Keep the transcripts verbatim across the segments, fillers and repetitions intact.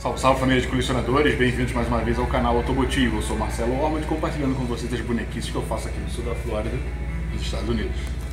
Salve, salve família de colecionadores, bem-vindos mais uma vez ao canal Automotivo. Eu sou Marcelo Ormond, compartilhando com vocês as bonequices que eu faço aqui no sul da Flórida, nos Estados Unidos.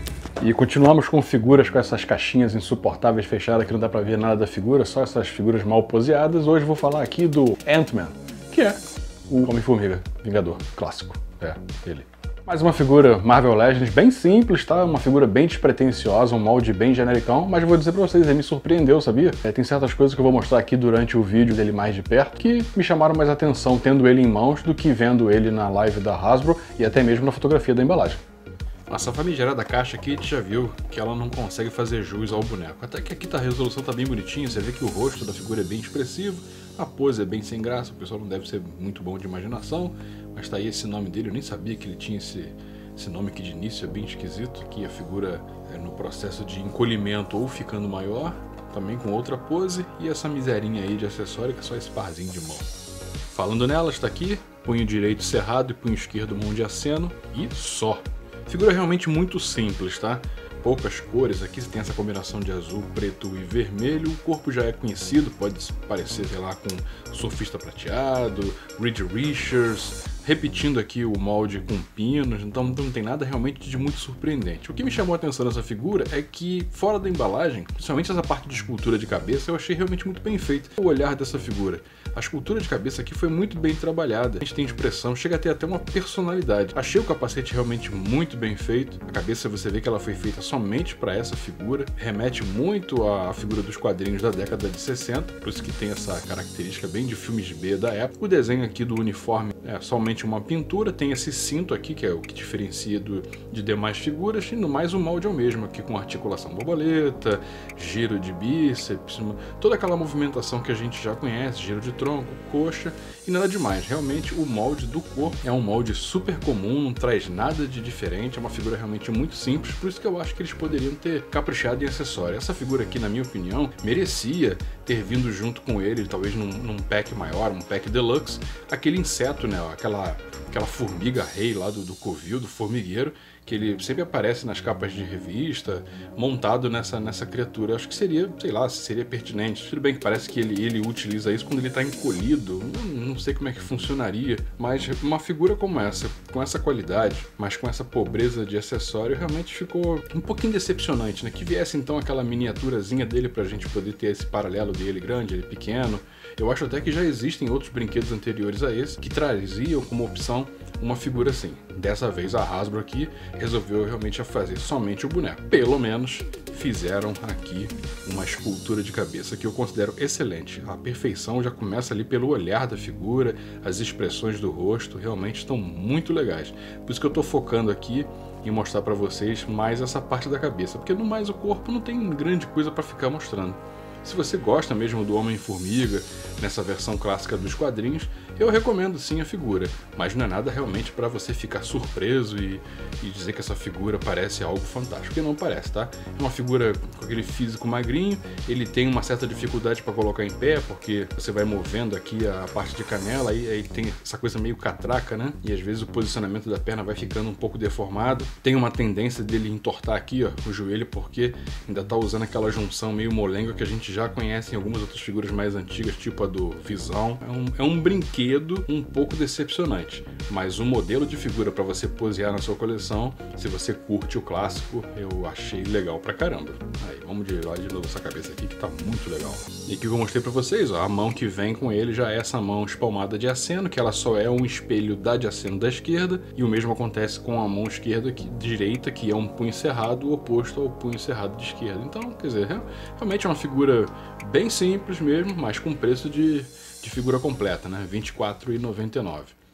E continuamos com figuras com essas caixinhas insuportáveis fechadas que não dá pra ver nada da figura, só essas figuras mal poseadas. Hoje eu vou falar aqui do Ant-Man, que é o Homem-Formiga, Vingador, clássico, é, ele. Mais uma figura Marvel Legends, bem simples, tá? Uma figura bem despretensiosa, um molde bem genericão, mas vou dizer pra vocês, ele me surpreendeu, sabia? É, tem certas coisas que eu vou mostrar aqui durante o vídeo dele mais de perto que me chamaram mais atenção tendo ele em mãos do que vendo ele na live da Hasbro e até mesmo na fotografia da embalagem. Nossa famigerada caixa aqui, a gente já viu que ela não consegue fazer jus ao boneco. Até que aqui tá, a resolução tá bem bonitinha, você vê que o rosto da figura é bem expressivo, a pose é bem sem graça, o pessoal não deve ser muito bom de imaginação, mas tá aí esse nome dele, eu nem sabia que ele tinha esse, esse nome aqui de início, é bem esquisito. Aqui a figura é no processo de encolhimento ou ficando maior, também com outra pose, e essa miserinha aí de acessório que é só esse parzinho de mão. Falando nela, está aqui, punho direito cerrado e punho esquerdo mão de aceno, e só. Figura realmente muito simples, tá? Poucas cores, aqui você tem essa combinação de azul, preto e vermelho, o corpo já é conhecido, pode parecer, sei lá, com surfista prateado, Reed Richards, repetindo aqui o molde com pinos, então não tem nada realmente de muito surpreendente. O que me chamou a atenção nessa figura é que, fora da embalagem, principalmente essa parte de escultura de cabeça, eu achei realmente muito bem feito o olhar dessa figura. A escultura de cabeça aqui foi muito bem trabalhada, a gente tem expressão, chega a ter até uma personalidade. Achei o capacete realmente muito bem feito, a cabeça você vê que ela foi feita somente para essa figura, remete muito à figura dos quadrinhos da década de sessenta, por isso que tem essa característica bem de filmes B da época. O desenho aqui do uniforme é somente uma pintura, tem esse cinto aqui que é o que diferencia do, de demais figuras, e no mais o molde é o mesmo, aqui com articulação borboleta, giro de bíceps, toda aquela movimentação que a gente já conhece, giro de tronco, coxa e nada demais. Realmente o molde do corpo é um molde super comum, não traz nada de diferente, é uma figura realmente muito simples, por isso que eu acho que eles poderiam ter caprichado em acessório. Essa figura aqui, na minha opinião, merecia ter vindo junto com ele, talvez num, num pack maior, um pack deluxe, aquele inseto, né, aquela aquela formiga rei lá do, do covil, do formigueiro, que ele sempre aparece nas capas de revista, montado nessa, nessa criatura. Acho que seria, sei lá, seria pertinente. Tudo bem que parece que ele, ele utiliza isso quando ele está encolhido, não, não sei como é que funcionaria, mas uma figura como essa, com essa qualidade, mas com essa pobreza de acessório, realmente ficou um pouquinho decepcionante, né? Que viesse então aquela miniaturazinha dele pra gente poder ter esse paralelo dele grande, ele pequeno. Eu acho até que já existem outros brinquedos anteriores a esse que traziam como opção uma figura assim. Dessa vez a Hasbro aqui resolveu realmente fazer somente o boneco. Pelo menos fizeram aqui uma escultura de cabeça que eu considero excelente. A perfeição já começa ali pelo olhar da figura, as expressões do rosto realmente estão muito legais. Por isso que eu estou focando aqui em mostrar para vocês mais essa parte da cabeça, porque no mais o corpo não tem grande coisa para ficar mostrando. Se você gosta mesmo do Homem-Formiga, nessa versão clássica dos quadrinhos, eu recomendo sim a figura, mas não é nada realmente para você ficar surpreso e, e dizer que essa figura parece algo fantástico, porque não parece, tá? É uma figura com aquele físico magrinho, ele tem uma certa dificuldade para colocar em pé, porque você vai movendo aqui a parte de canela, aí, aí tem essa coisa meio catraca, né? E às vezes o posicionamento da perna vai ficando um pouco deformado, tem uma tendência dele entortar aqui, ó, o joelho, porque ainda tá usando aquela junção meio molenga que a gente já conhece em algumas outras figuras mais antigas, tipo a do Visão. É um, é um brinquedo um pouco decepcionante, mas o modelo de figura para você posear na sua coleção, se você curte o clássico, eu achei legal pra caramba. Aí, vamos de lá de novo essa cabeça aqui que tá muito legal. E aqui eu mostrei pra vocês, ó, a mão que vem com ele já é essa mão espalmada de aceno, que ela só é um espelho da de aceno da esquerda, e o mesmo acontece com a mão esquerda, que, direita, que é um punho cerrado oposto ao punho cerrado de esquerda. Então, quer dizer, realmente é uma figura bem simples mesmo, mas com preço de, de figura completa, né? vinte e quatro reais e noventa e nove centavos.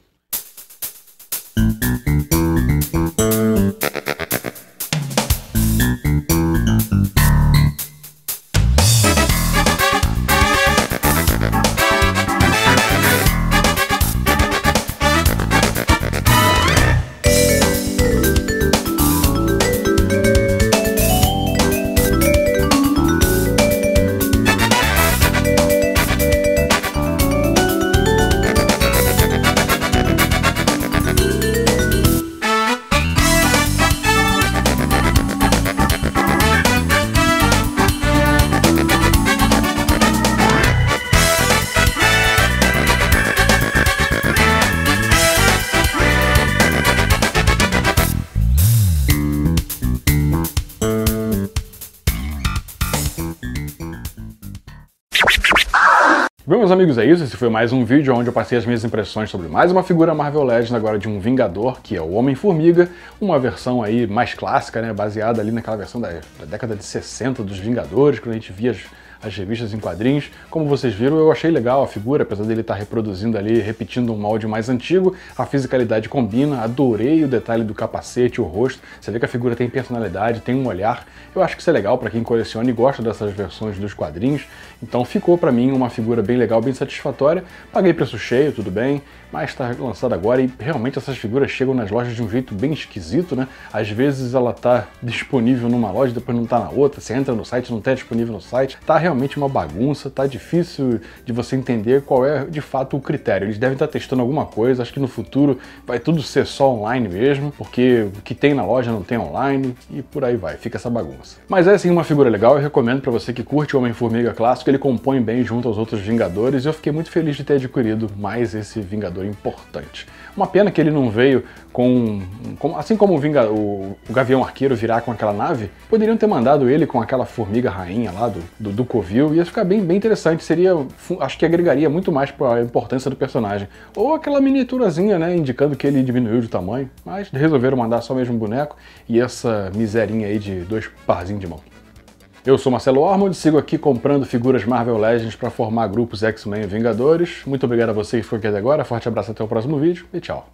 Bem, meus amigos, é isso. Esse foi mais um vídeo onde eu passei as minhas impressões sobre mais uma figura Marvel Legends, agora de um Vingador, que é o Homem-Formiga, uma versão aí mais clássica, né, baseada ali naquela versão da, da década de sessenta dos Vingadores, quando a gente via as, as revistas em quadrinhos. Como vocês viram, eu achei legal a figura, apesar dele estar reproduzindo ali, repetindo um molde mais antigo, a fisicalidade combina, adorei o detalhe do capacete, o rosto, você vê que a figura tem personalidade, tem um olhar. Eu acho que isso é legal para quem coleciona e gosta dessas versões dos quadrinhos, então ficou para mim uma figura bem legal, bem satisfatória. Paguei preço cheio, tudo bem, mas está lançada agora e realmente essas figuras chegam nas lojas de um jeito bem esquisito, né? Às vezes ela tá disponível numa loja, depois não tá na outra, você entra no site, não tá disponível no site. Tá realmente uma bagunça, tá difícil de você entender qual é de fato o critério. Eles devem estar testando alguma coisa, acho que no futuro vai tudo ser só online mesmo, porque o que tem na loja não tem online e por aí vai, fica essa bagunça. Mas é sim uma figura legal, eu recomendo para você que curte o Homem-Formiga clássico, ele compõe bem junto aos outros Vingadores e eu fiquei muito feliz de ter adquirido mais esse Vingador importante. Uma pena que ele não veio com... com assim como o, Vinga, o, o Gavião Arqueiro virar com aquela nave, poderiam ter mandado ele com aquela formiga rainha lá do, do, do Covil, ia ficar bem, bem interessante, seria, acho que agregaria muito mais para a importância do personagem. Ou aquela miniaturazinha, né, indicando que ele diminuiu de tamanho, mas resolveram mandar só mesmo boneco e essa miserinha aí de dois parzinhos de mão. Eu sou Marcelo Ormond, sigo aqui comprando figuras Marvel Legends para formar grupos X-Men e Vingadores. Muito obrigado a você que ficou aqui até agora, forte abraço até o próximo vídeo e tchau!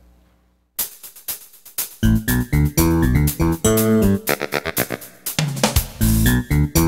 Thank you.